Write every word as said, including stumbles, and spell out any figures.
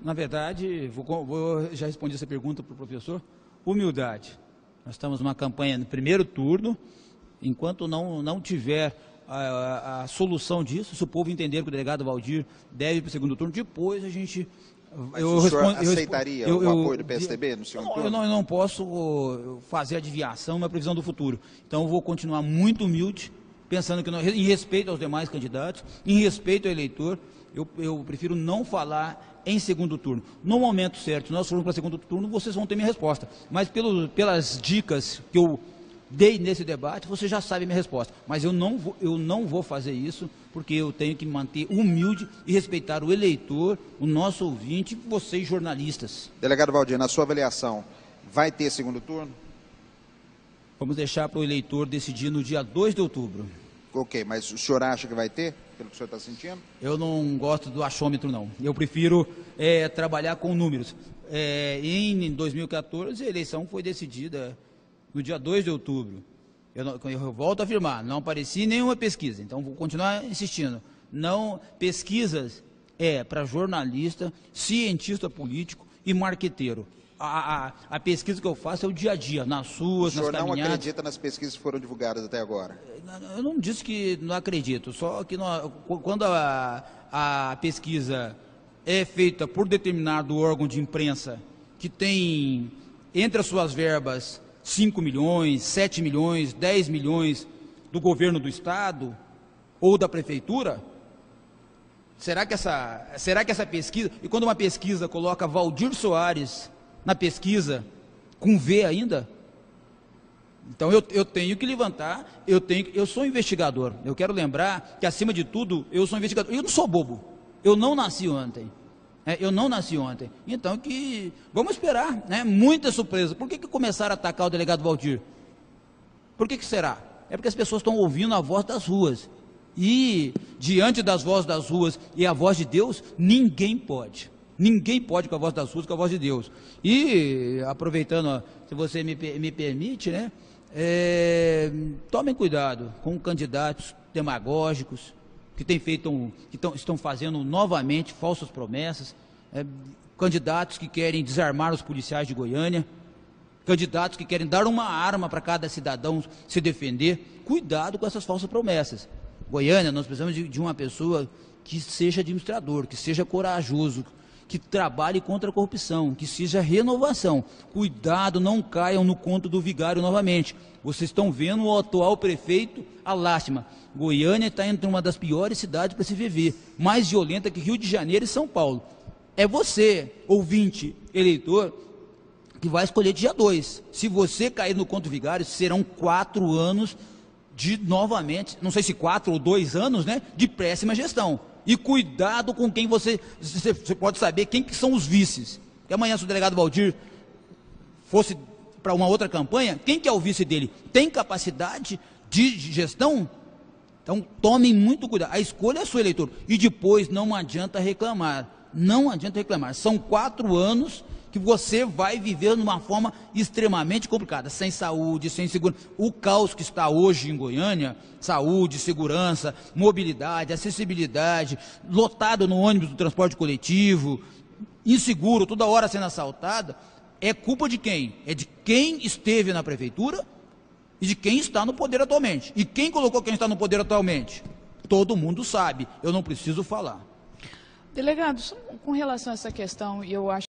Na verdade, vou, vou, já respondi essa pergunta para o professor. Humildade. Nós estamos numa campanha no primeiro turno. Enquanto não, não tiver a, a, a solução disso, se o povo entender que o delegado Valdir deve ir para o segundo turno, depois a gente... Mas eu o senhor respondo, aceitaria eu, o eu, apoio do P S D B no segundo não, turno? Eu não, eu não posso fazer adivinhação, uma previsão do futuro. Então eu vou continuar muito humilde, pensando que não, em respeito aos demais candidatos, em respeito ao eleitor, eu, eu prefiro não falar em segundo turno. No momento certo, se nós formos para segundo turno, vocês vão ter minha resposta. Mas pelo, pelas dicas que eu dei nesse debate, você já sabe a minha resposta. Mas eu não vou, eu não vou fazer isso, porque eu tenho que me manter humilde e respeitar o eleitor, o nosso ouvinte, vocês jornalistas. Delegado Valdir, na sua avaliação, vai ter segundo turno? Vamos deixar para o eleitor decidir no dia dois de outubro. Ok, mas o senhor acha que vai ter, pelo que o senhor está sentindo? Eu não gosto do achômetro, não. Eu prefiro é, trabalhar com números. É, em dois mil e quatorze, a eleição foi decidida no dia dois de outubro. Eu, não, eu volto a afirmar, não apareci em nenhuma pesquisa, então vou continuar insistindo. Não, pesquisas é para jornalista, cientista político e marqueteiro. A, a, a pesquisa que eu faço é o dia a dia, nas ruas, nas caminhadas. O senhor não acredita nas pesquisas que foram divulgadas até agora? Eu não disse que não acredito, só que nós, quando a, a pesquisa é feita por determinado órgão de imprensa que tem entre as suas verbas cinco milhões, sete milhões, dez milhões do governo do estado ou da prefeitura, será que essa, será que essa pesquisa, e quando uma pesquisa coloca Valdir Soares na pesquisa com V ainda, então eu, eu tenho que levantar, eu, tenho, eu sou investigador, eu quero lembrar que acima de tudo eu sou investigador, eu não sou bobo, eu não nasci ontem. É, eu não nasci ontem, então que vamos esperar, né? Muita surpresa. Por que, que começaram a atacar o delegado Valdir? Por que, que será? É porque as pessoas estão ouvindo a voz das ruas, e diante das vozes das ruas e a voz de Deus, ninguém pode, ninguém pode com a voz das ruas, com a voz de Deus. E aproveitando, ó, se você me, me permite, né? É, tomem cuidado com candidatos demagógicos, que, tem feito um, que tão, estão fazendo novamente falsas promessas, é, candidatos que querem desarmar os policiais de Goiânia, candidatos que querem dar uma arma para cada cidadão se defender. Cuidado com essas falsas promessas. Goiânia, nós precisamos de, de uma pessoa que seja administrador, que seja corajoso, que trabalhe contra a corrupção, que seja renovação. Cuidado, não caiam no conto do vigário novamente. Vocês estão vendo o atual prefeito, a lástima. Goiânia está entre uma das piores cidades para se viver, mais violenta que Rio de Janeiro e São Paulo. É você, ouvinte, eleitor, que vai escolher dia dois. Se você cair no conto vigário, serão quatro anos de, novamente, não sei se quatro ou dois anos, né, de péssima gestão. E cuidado com quem você, você pode saber quem que são os vices. Porque amanhã, se o delegado Valdir fosse para uma outra campanha, quem que é o vice dele? Tem capacidade de gestão? Então, tomem muito cuidado. A escolha é sua, eleitor. E depois não adianta reclamar. Não adianta reclamar. São quatro anos que você vai viver de uma forma extremamente complicada, sem saúde, sem segurança. O caos que está hoje em Goiânia, saúde, segurança, mobilidade, acessibilidade, lotado no ônibus do transporte coletivo, inseguro, toda hora sendo assaltado, é culpa de quem? É de quem esteve na prefeitura e de quem está no poder atualmente. E quem colocou quem está no poder atualmente? Todo mundo sabe, eu não preciso falar. Delegado, com relação a essa questão, e eu acho